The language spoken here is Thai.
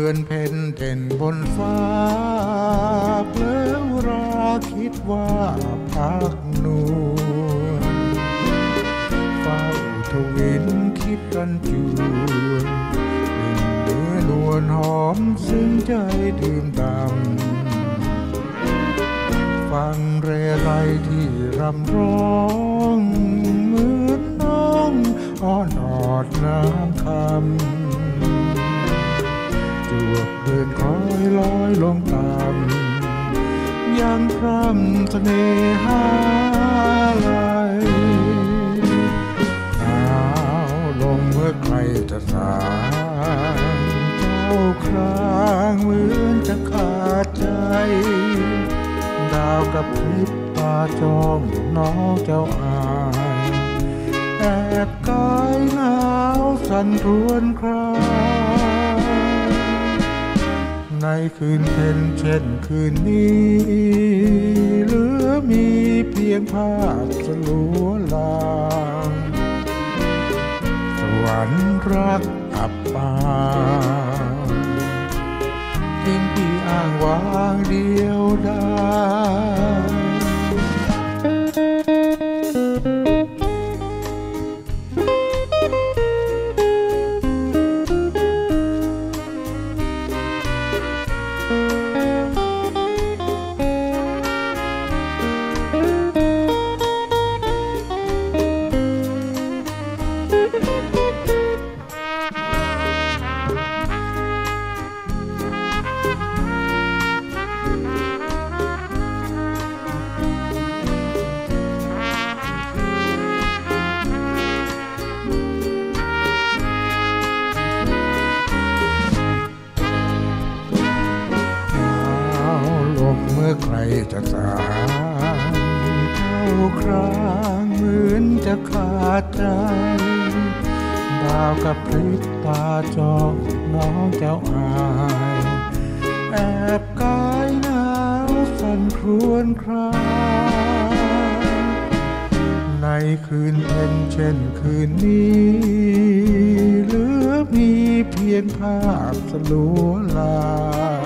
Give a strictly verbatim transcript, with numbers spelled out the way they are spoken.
อนเพ็ญเด่นบนฟ้าเพลิวราคิดว่าพักนวลเฝ้าทวินคิดรันจวนเนื้อนวลหอมซึ้งใจดื่มดำฟังเรไรที่รำร้องเหมือนน้องอ้อนออดน้ำคำจวบเดินคอยลอยลงตามยังพร่ำเสน่หาไหลหนาวลงเมื่อใครจะสางเจ้าครางเหมือนจะขาดใจดาวกับพริบตาจ้องน้องเจ้าอายแอบกายหนาวสั่นรวนครางในคืนเพ็ญเช่นคืนนี้เหลือมีเพียงภาพสลัวลางสวรรค์รักอับปางทิ้งพี่อ้างว้างเดียวดายเมื่อใครจะสางเจ้าครางเหมือนจะขาดใจดาวกับพริบตาจ้องน้องเจ้าอายแอบกายหนาวสั่นครวญครางในคืนเพ็ญเช่นคืนนี้เหลือมีเพียงภาพสลัวลาง